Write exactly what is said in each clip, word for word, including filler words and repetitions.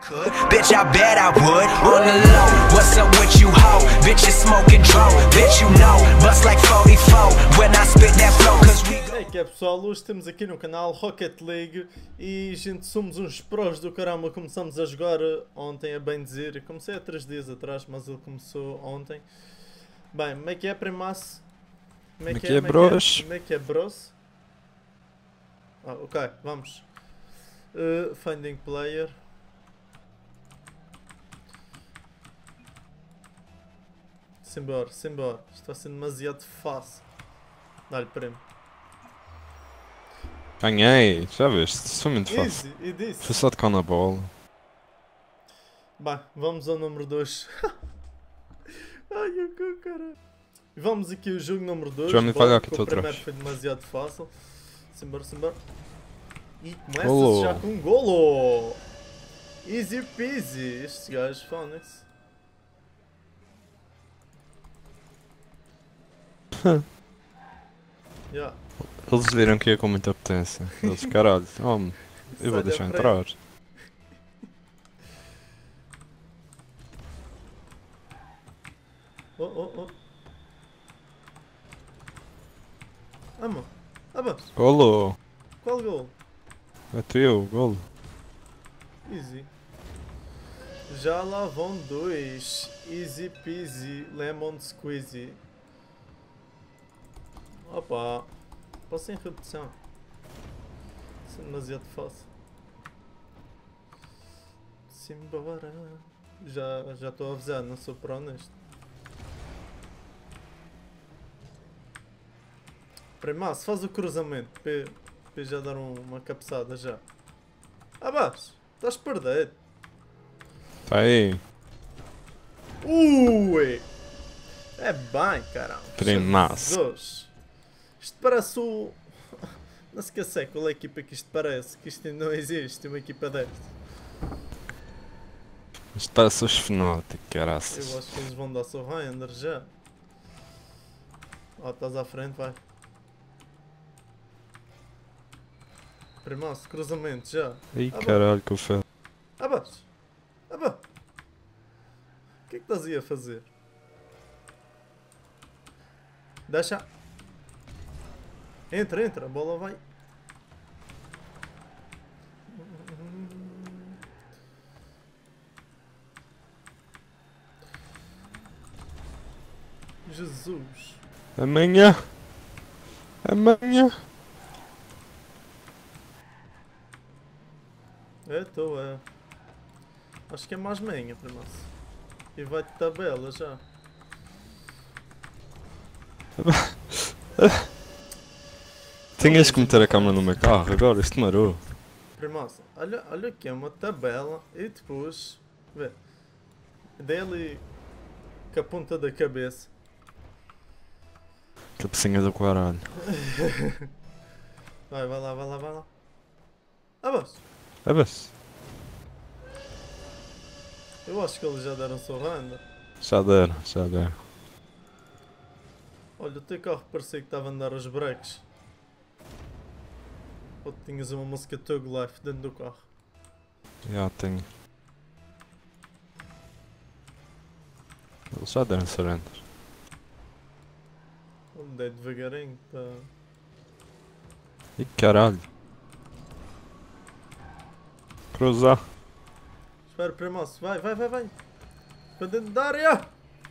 Could. Bitch, I bet I would. On the low, what's up with you, ho? Bitch, you smoking drone. Bitch, you know, bust like forty-four when I spit that flow, cause we... É que é pessoal, hoje estamos aqui no canal Rocket League e gente, somos uns pros do caramba. Começamos a jogar ontem, a bem dizer. Comecei há três dias atrás, mas ele começou ontem. Bem, como é que é, primaço? Como é que é, bros? Como é que é, bros? Ah, ok, vamos. Uh, finding player. Simbora, simbora. Está sendo demasiado fácil. Dá-lhe prêmio. Ganhei, já viste? Isso foi muito fácil. Easy, e disse. Foi só tocar na bola. Bem, vamos ao número dois. Ai, o que caralho. Vamos aqui ao jogo número dois. Já me falha aqui, o estou primeiro atrás. foi demasiado fácil. Simbora, simbora. E começa Golo. já com um golo. Easy peasy. Estes gajos, Phonics. Yeah. Eles viram que ia com muita potência. Eles, caralho, homem, eu vou Sai deixar da entrar. Oh, oh, oh. Amo. Aba. Golo! Qual gol? É teu, golo. Easy. Já lá vão dois. Easy peasy, lemon squeezy. Opa. Posso em repetição. Isso é demasiado fácil. Simbora. Já já estou a avisar, não sou pro neste. Primaço, faz o cruzamento para, para já dar um, uma cabeçada já. Abaixo, estás a perder. Tá aí. Ui! É bem, caramba. Primaço. Jesus. Isto parece o... Não se esquece qual é a equipa que isto parece. Que isto não existe, uma equipa desta. Isto parece os Fnatic, Eu caraças. acho que eles vão dar surrender já. Ó, estás à frente, vai. Primaço, cruzamento já. Ih, Ah, bom. caralho, que eu fiz. Abaixo! Abaixo! O que é que estás aí a fazer? Deixa! Entra, entra, a bola vai! Jesus! Amanhã! Amanhã! É, estou, é. Acho que é mais manhã, primaço. E vai de tabela já. Tinhas que meter a câmera no meu carro agora, isto demorou. Primaço, olha, olha aqui, é uma tabela e depois, vê, dê ali com a ponta da cabeça. Cabecinha do caralho. Vai, vai lá, vai lá, vai lá. Abaixo. É bem. Eu acho que eles já deram surrender. Já deram, já deram. Olha, o teu carro parecia que estava a andar aos breaks. Ou tinhas uma música Tug Life dentro do carro. Já tenho. Eles já deram surrender. Andei devagarinho, tá. Ih, caralho. Cruzar. Espera, primaço, vai, vai, vai, vai. Para dentro da área!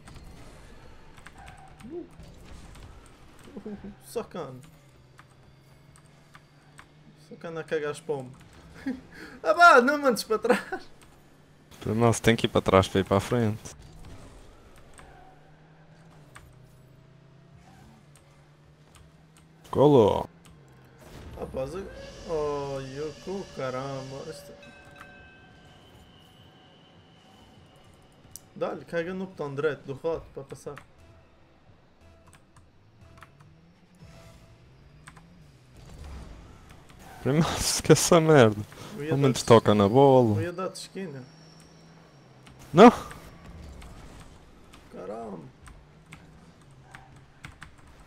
Uh. Uh, sacana. Sacana a cagar as pombos. Ah vá, não mandes para trás. Para nós tem que ir para trás para ir para a frente. Golo! Rapaz, eu... Oh, Yoko, caramba. Este... Dá-lhe, carrega no botão direito do roto para passar. Primeiro esquece essa merda. Eu ia Ao menos dar-te- toca na Eu bola. ia dar-te esquina. Não! Caramba.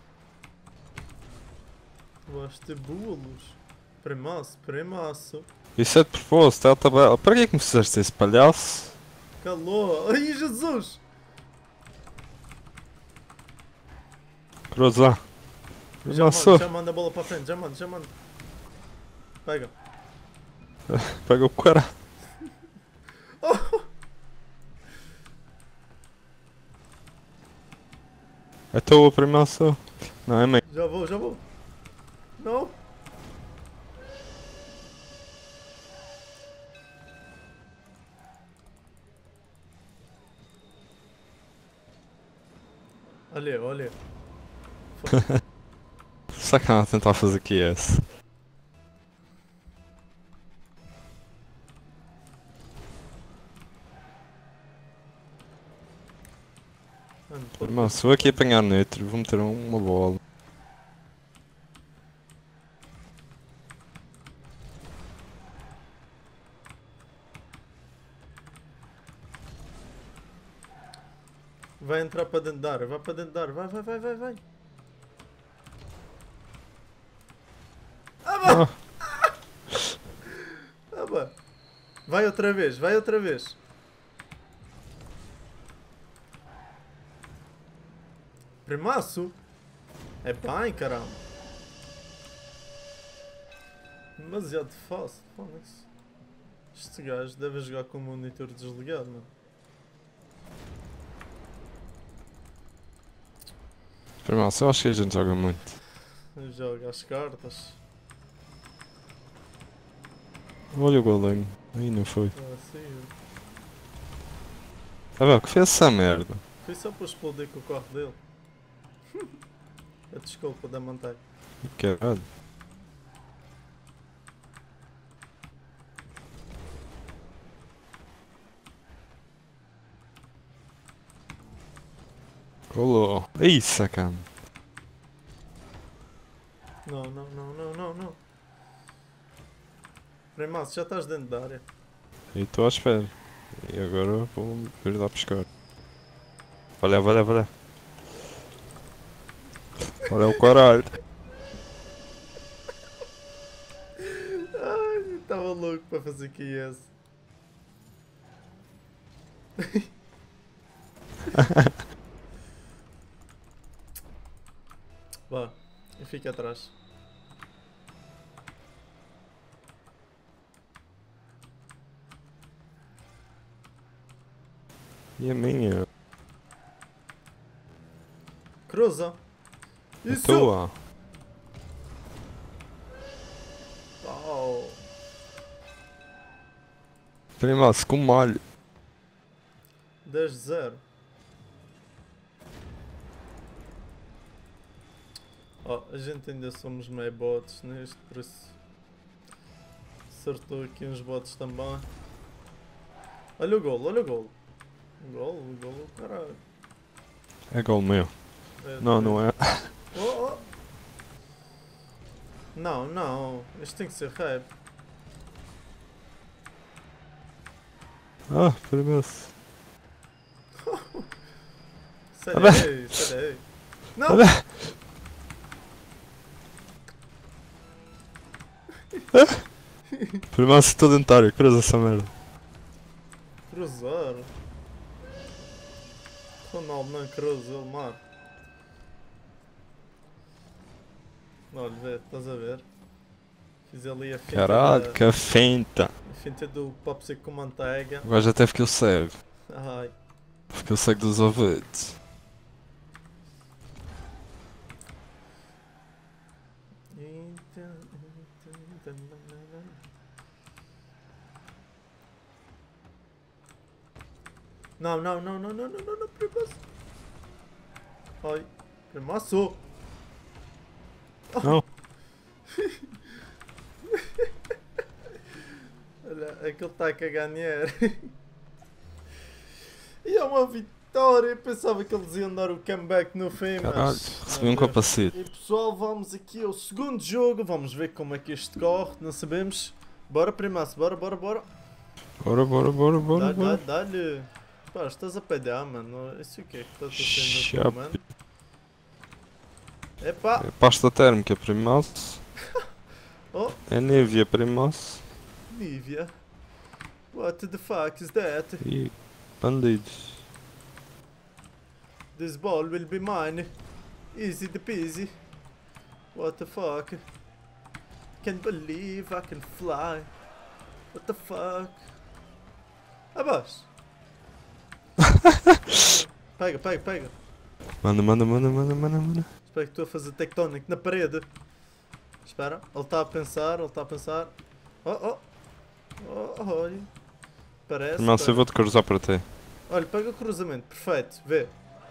Gosto de bolos. Primaço, primaço. Isso é de propósito, é a tabela. Para que é que me fizeste esse palhaço? Calou! Ai, Jesus! Cruzar. Já Nossa, manda, já manda a bola para a frente, já manda, já manda. Pega. pega o cara. É tua a primeira ação. Não, é meio. Já vou, já vou. Não. Olha, olha. Sacanagem tentar fazer aqui esse. Mano, pô, Irmão, se vou aqui apanhar neutro, vou meter uma bola. vai entrar para dentro da área, vai para dentro da área, vai, vai, vai, vai, vai. Ah, Ah, bah. Vai outra vez, vai outra vez. Primaço? É bem, caramba. Demasiado fácil. Foda-se. Este gajo deve jogar com o monitor desligado, mano. irmão, eu acho que a gente joga muito. Joga as cartas. Olha o golinho. Aí não foi. Ah, sim. Tá vendo? Que fez essa merda? Foi só para explodir com o carro dele. A desculpa da manteiga. Caralho. Colou. Ih, sacana. Não, não, não, não, não, não. Primaço, já estás dentro da área. E estou à espera. E agora vou vir lá pescar. Olha, olha, olha. Olha o caralho. Ai, estava louco para fazer aqui esse. Vá, e fica atrás. E a minha? Cruza. A Isso! tua? Oh. Primaço com malho. dez zero. Oh, a gente ainda somos meio bots neste, por isso acertou aqui uns bots também. Olha o golo, olha o golo. O golo, o golo, caralho. É gol meu. É, Não, não é. Oh, oh. Não, não, isto tem que ser rap. Ah, primaço. Sério, Olha. aí, sério. aí. Não! Olha. Primaço estou dentário, cruza essa merda. Cruzar. Ronaldo não cruza, ele mar. Olha, vê, estás a ver? Fiz ali a finta, Caralho, da, que finta. a finta do popsicle com manteiga. O gajo até ficou cego. Ai. Ficou cego dos ouvidos. Não, não, não, não, não, não, não, não, primaço. Ai, primaço. Não. Olha, aquele está a cagar dinheiro. E é uma vitória. Eu pensava que eles iam dar o comeback no fim, Caralho, mas... recebi um não deu. capacete. E pessoal, vamos aqui ao segundo jogo. Vamos ver como é que isto corre. Não sabemos. Bora, primaço. Bora, bora, bora. Bora, bora, bora, bora, Dá-lhe, bora. dá-lhe, dá-lhe. Pá, estás a peidar, mano. Isso o que é que estás a fazer no Chapa. comando? Epá. É pasta térmica, primaço. Oh, É Nivea, primaço. Nivea. What the fuck is that? E bandidos. This ball will be mine. Easy the peasy. What the fuck? Can't believe I can fly. What the fuck? Abaixo. Pega, pega, pega. Manda, manda, manda, manda, manda, manda. Espero que estou a fazer tectónico na parede. Espera, ele está a pensar, ele está a pensar. Oh, oh. Oh, olha. Parece. Irmão, se eu vou-te cruzar para ti. Olha, pega o cruzamento, perfeito, vê.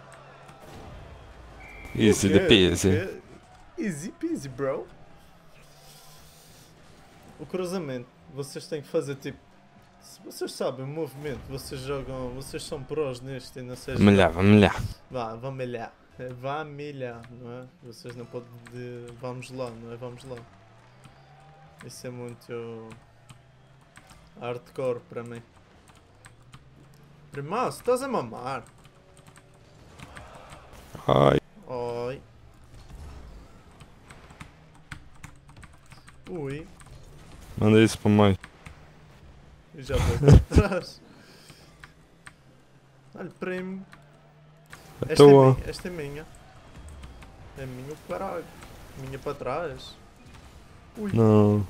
Easy O the quê? peasy. O quê? Easy peasy, bro. O cruzamento, vocês têm que fazer tipo. Se vocês sabem o movimento, vocês jogam. Vocês são prós neste e não seja. Melhor, melhor. Vá, vá milhar. É, vá milhar, não é? Vocês não podem. De... Vamos lá, não é? Vamos lá. Isso é muito. Hardcore para mim. Primaço, estás a mamar? Ai. Oi. Ui. Manda isso para mãe. E já vou para trás. Olha, primo. A Esta é, tua. minha, esta é minha. É minha caralho. Minha para trás. Ui. Não.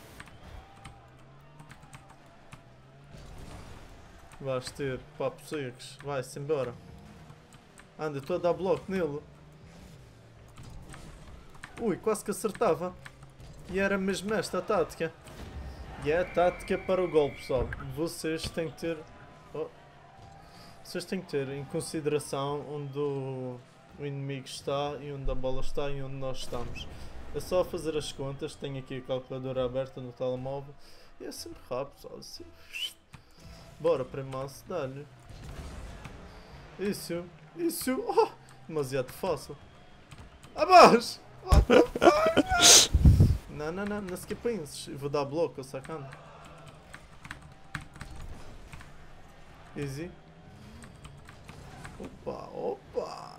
Vais ter papos secos. Vai-se embora. Anda, estou a dar bloco nele. Ui, quase que acertava. E era mesmo esta a tática. E é a tática para o gol, pessoal. Vocês têm que ter... Oh. Vocês têm que ter em consideração onde o, o inimigo está e onde a bola está e onde nós estamos. É só fazer as contas. Tenho aqui a calculadora aberta no telemóvel. E é sempre rápido, pessoal. Assim. Bora, primaço, dá-lhe. Isso, isso. Oh, demasiado fácil. Abaixo! What the fuck? Não, não, não, não se que penses. Eu vou dar bloco, sacana. Easy. Opa, opa.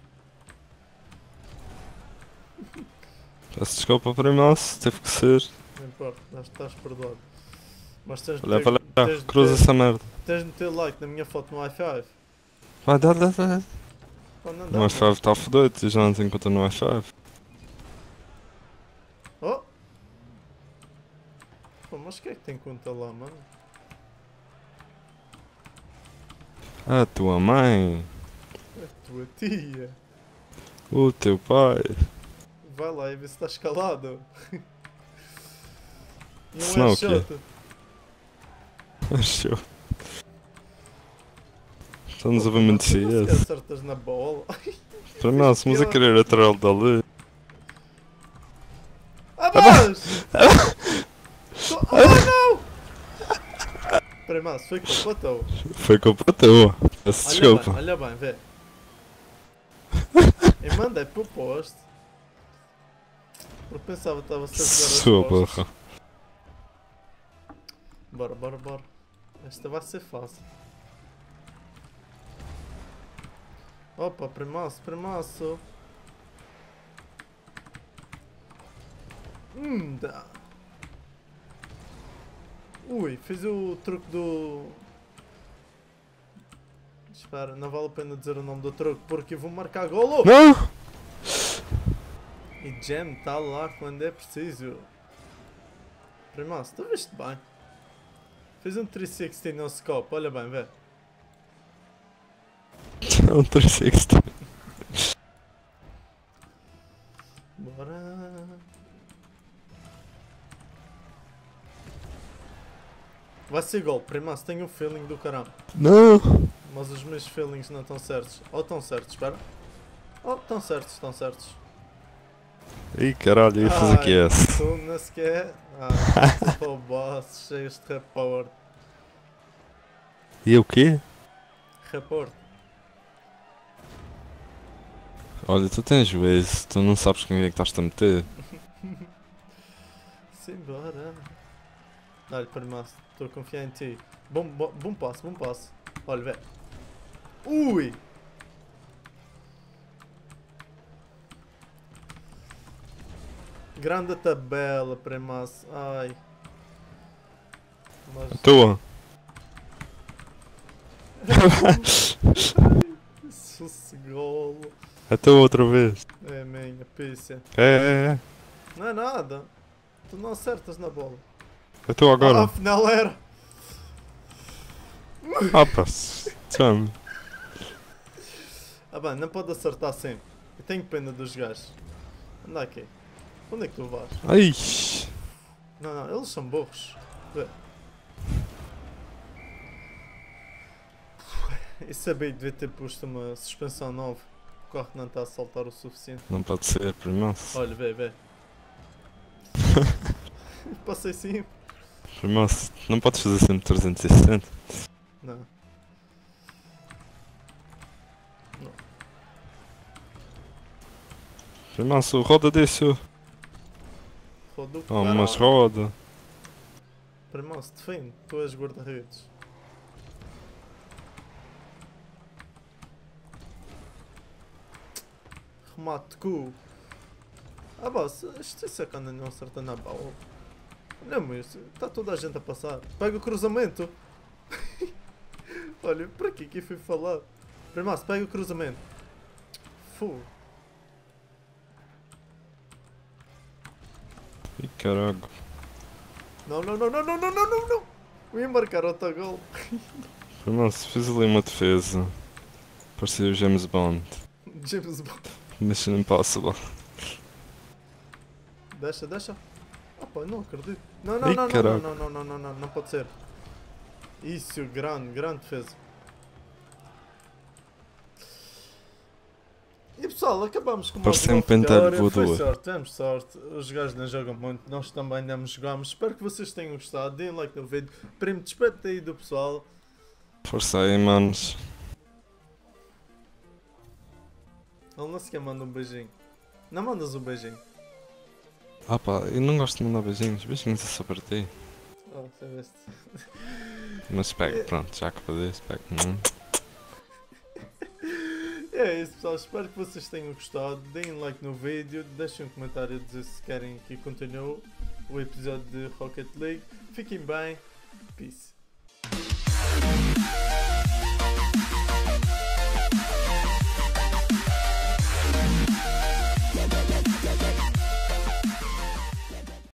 Peço desculpa para mim, teve que ser. Não importa, estás perdoado. Mas tens de Olha, ter- olha, tens de cruza ter- essa merda. tens de meter like na minha foto no i cinco. Vai, dá, dá, dá. Oh, não O dá, i cinco está a foder, tu já não tem conta no i cinco. Oh! Pô, mas o que é que tem conta lá, mano? A tua mãe. A tua tia. O teu pai. Vai lá e vê se está escalado. E um Se não, o quê? headshot. Achou. Estamos a ver Pô, muito mas tu não C se S. acertas na bola. Para nós, estamos a querer a trail dali. Abaixo! Ah, não! Primaço, foi culpa tua. Foi culpa tua. Peço Olha desculpa. bem, olha bem, vê. Eu mandei para o poste. Porque pensava que estava a ser Sua jogar as postes. porra. Bora, bora, bora. Esta vai ser fácil. Opa, primaço, primaço. Hum, dá. Ui, fiz o truque do... Espera, não vale a pena dizer o nome do truque porque eu vou marcar golo. Não! E Jam está lá quando é preciso. Primaço, tu viste bem? Fiz um trezentos e sessenta no scope, olha bem, vê. É um trezentos e sessenta. Bora. Vai ser gol, primaço, tenho um feeling do caramba. Não! Mas os meus feelings não estão certos. Ou estão certos, espera. Oh, estão certos, estão certos. Ih, caralho, ia fazer que é esse. Tu não se quer. Ah, tu boss, cheios de report. E o quê? Report. Olha, tu tens juízo, tu não sabes com quem é que estás a meter. Simbora. Olha, primaço, estou a confiar em ti. Bom, bom, bom passo, bom passo. Olha, vê. Ui! Grande tabela, primaço. Ai. Mas... Tua. Sossegolo. A tua outra vez. É minha pícia. É, é, é. Não é nada. Tu não acertas na bola. A tua Ah, agora. afinal era. Ah, pá. Chame. Ah bem, não pode acertar sempre. Eu tenho pena dos gajos. Anda aqui. Onde é que tu vais? Ai. Não, não, eles são burros. Vê. E sabia que devia ter posto uma suspensão nova. O carro não está a saltar o suficiente. Não pode ser, primeiro. Olha, vê, vê. Passei sim. Primeiro, não podes fazer sempre trezentos e sessenta. Não. Não. Primeiro, roda disso. Roda o Oh, mas caralho. roda. Primeiro, se defende, tu és guarda-redes. Remate de cu. Ah, boss, isto é que anda não acerta na bola. Não, mas está toda a gente a passar. Pega o cruzamento. Olha, para que que eu fui falar? Primeiro, pega o cruzamento. Fu. Ih, caralho. Não, não, não, não, não, não, não, não, não. Eu ia marcar outro gol. Primeiro, fiz ali uma defesa. Parecia o James Bond. James Bond. Mission Impossible. Deixa, deixa. Ah pá, não acredito. Não, não, Ih, não, não, caralho. não, não, não, não, não, não pode ser. Isso, grande, grande defesa. E pessoal, acabamos com o Parecia modo um pentelho vitória. Foi voador. sorte, temos sorte. Os gajos não jogam muito, nós também não jogamos. Espero que vocês tenham gostado. Deem like no vídeo. Primo, despede aí do pessoal. Força aí, manos. Ele não sequer manda um beijinho. Não mandas um beijinho. Ah pá, eu não gosto de mandar beijinhos. Beijinhos é só para ti. Oh, sabeste. Mas pego, pronto, já que podes, pego. Hum. É isso pessoal, espero que vocês tenham gostado. Deem like no vídeo, deixem um comentário a dizer se querem que continue o episódio de Rocket League. Fiquem bem, peace.